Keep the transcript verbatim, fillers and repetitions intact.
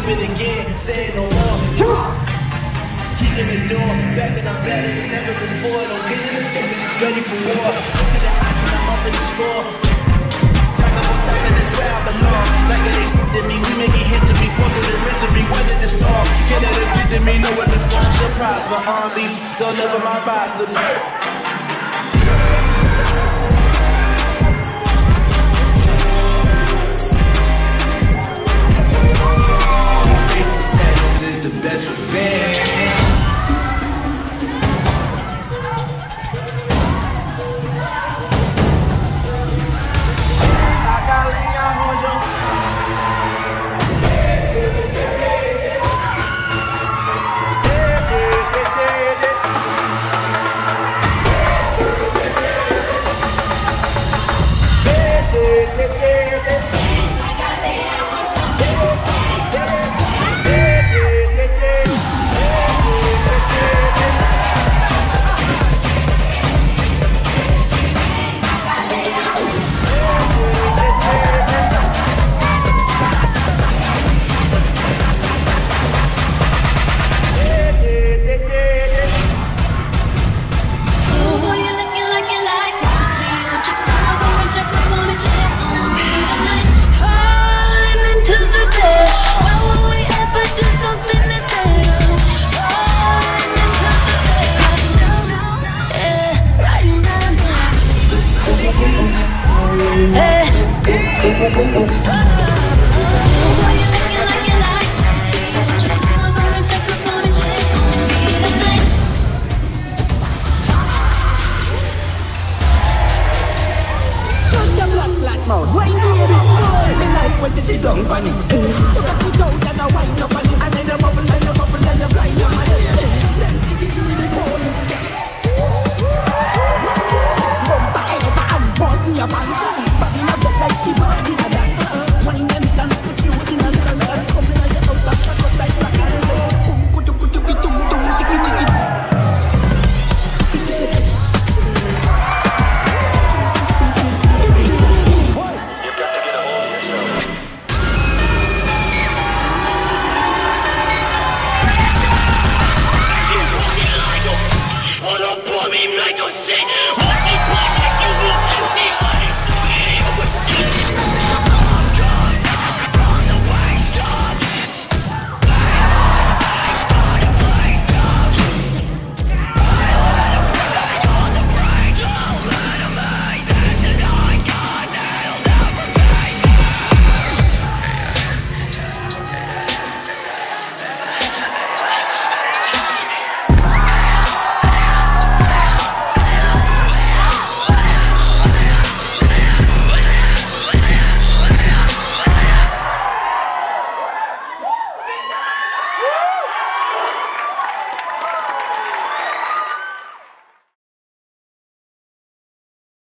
it again, say it no more. Kicking the door, back and I'm better than ever before. Don't get in the stomach, ready for war. I see the eyes when I'm up in the score. Back up on top and it's where I belong. Like it ain't good to me, we making history. Fall through the misery, weather the storm. Can't let it get to me, know what the form. Surprise for R and B, still living my vibes. Success is the best revenge. What up, boy, me like to say.